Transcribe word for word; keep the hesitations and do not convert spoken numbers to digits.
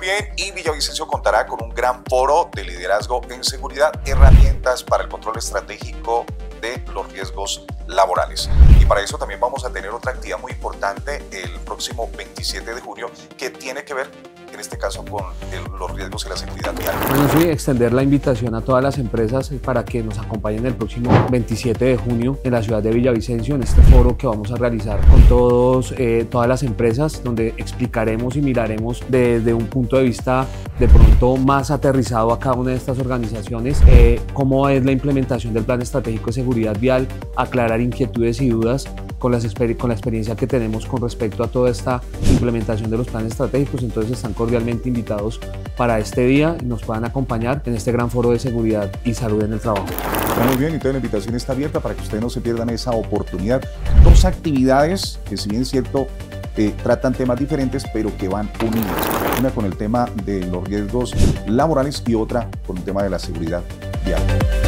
bien, y Villavicencio contará con un gran foro de liderazgo en seguridad, herramientas para el control estratégico de los riesgos laborales. Y para eso también vamos a tener otra actividad muy importante el próximo veintisiete de junio que tiene que ver en este caso con el, los riesgos y la seguridad vial. Bueno, sí, extender la invitación a todas las empresas para que nos acompañen el próximo veintisiete de junio en la ciudad de Villavicencio, en este foro que vamos a realizar con todos, eh, todas las empresas, donde explicaremos y miraremos desde un punto de vista de pronto más aterrizado a cada una de estas organizaciones, eh, cómo es la implementación del Plan Estratégico de Seguridad Vial, aclarar inquietudes y dudas con, las, con la experiencia que tenemos con respecto a toda esta implementación de los planes estratégicos. Entonces están cordialmente invitados para este día y nos puedan acompañar en este gran foro de seguridad y salud en el trabajo. Muy bien, entonces la invitación está abierta para que ustedes no se pierdan esa oportunidad. Dos actividades que, si bien es cierto, eh, tratan temas diferentes, pero que van unidas. Una con el tema de los riesgos laborales y otra con el tema de la seguridad vial.